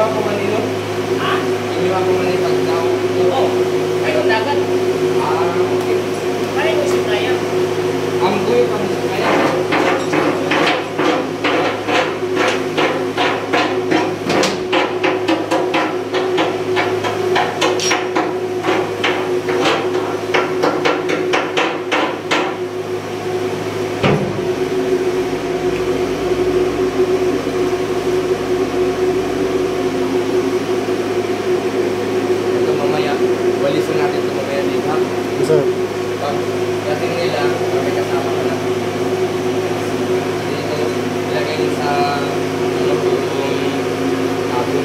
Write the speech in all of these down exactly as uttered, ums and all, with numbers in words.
Iniwan ko man yun? Ha? Iniwan ko man yung pagdaw. Oo. Mayroon dagat. Ah, okay. Kaya ko isip na yan. Amboy pang kaya. Ito mamaya, walisin natin ito mamaya dito ha. Yes, sir. Pag dating nila, may kasama ka na. Dito, ilagay din sa ano po yung abon.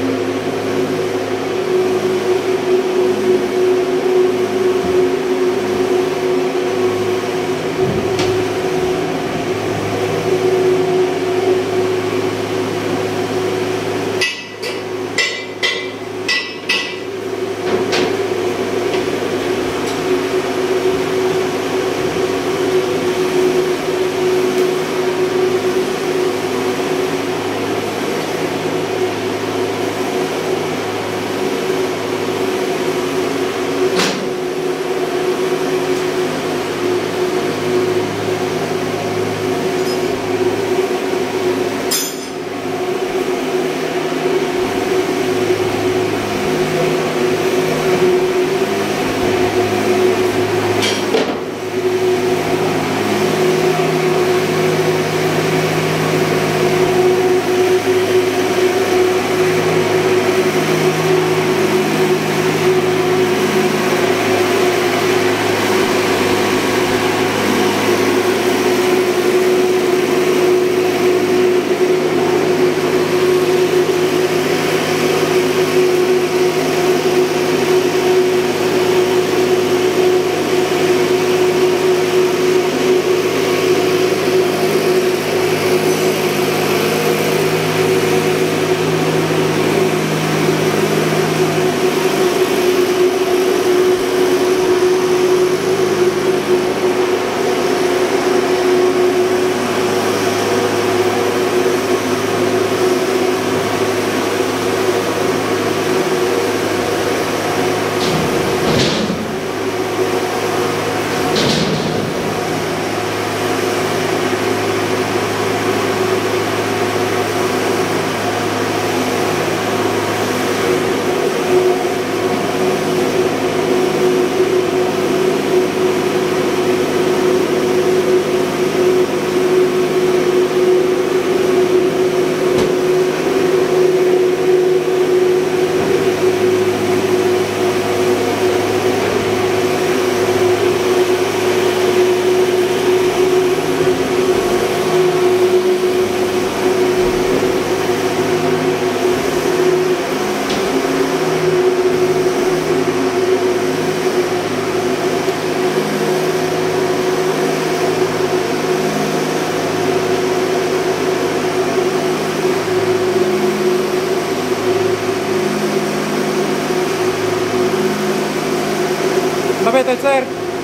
Mapitol, sir.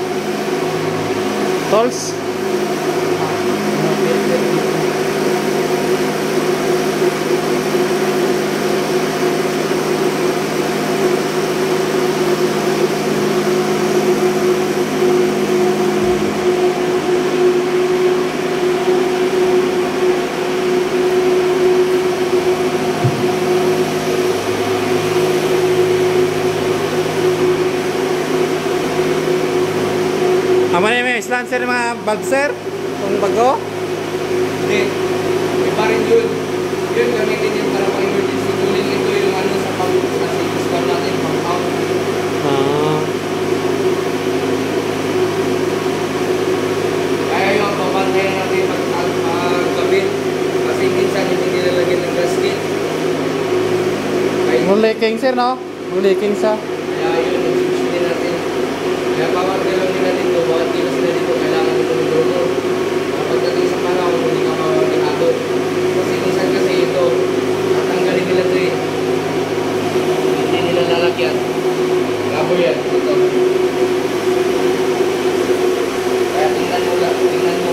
Tolls. Amo na yung islan, sir, mga bulb, sir? Kung bago? Hindi. Iba rin yun. Yun gamitin yun para pang emergency cooling. Ito yung ano sa pang kasi install natin pang out. Ah. Kaya yung papantayan natin pag pagkabit. Kasi minsan hindi nilalagyan ng gasket. Kaya Yung leaking, sir, no? Yung leaking sa. kaya yun, nag-switch natin. Kaya bawat galaw nila dito, bawat kilos nila dito, kailangan dito ng drone. Pagdating sa panahon, hindi ka mawagihado. Kasi minsan kasi ito, tatanggalin nila ito eh. Hindi nila lalagyan. Labo yan, ito. Kaya tingnan mo lang, tingnan mo.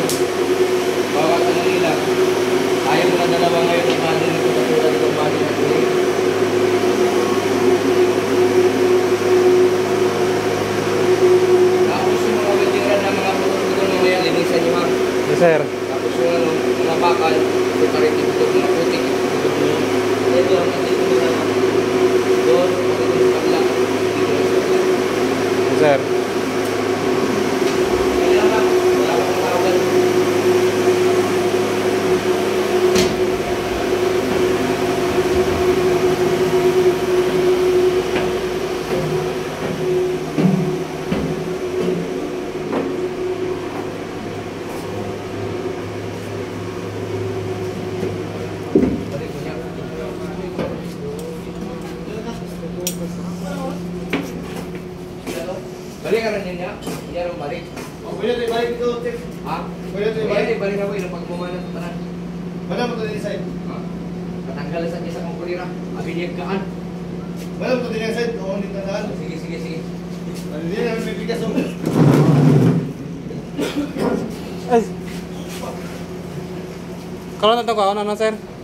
Bawat ano nila. Ayaw mo na dalawa ngayon, imagine ito, katulad itong body na ito eh. dito, hanggang dito sa ano. Doon, hanggang sa kabila. Dito lang sa kabila. Sir. Kaya lang, wala pa kang tawagan. Balik mo niya. Balik ka rin niya. Iya rin balik. Oh, pwede tayo balik dito, Tip. Ha? Pwede tayo Balik, balik. balik ako ilang pagmumana sa tanan. Wala mo ito din side. Ha? Patanggal sa isa kong kulira. Abiniyagkaan. Wala mo ito din side. Oo, hindi tandaan. Sige, sige, sige. Ano din namin may bigas mo. Ay. Kalau nonton kau, nonton sir.